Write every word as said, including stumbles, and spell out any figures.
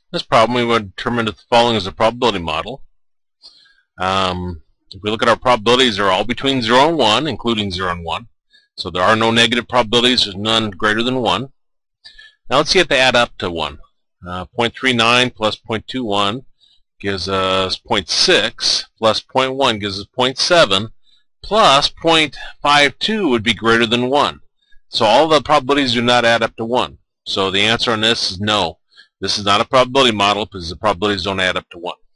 this problem, we would determine if the following is a probability model. Um, if we look at our probabilities, they're all between zero and one, including zero and one. So there are no negative probabilities. There's none greater than one. Now let's see if they add up to one. Uh, zero point three nine plus zero point two one gives us zero point six, plus zero point one gives us zero point seven, plus zero point five two would be greater than one. So all the probabilities do not add up to one. So the answer on this is no. This is not a probability model because the probabilities don't add up to one.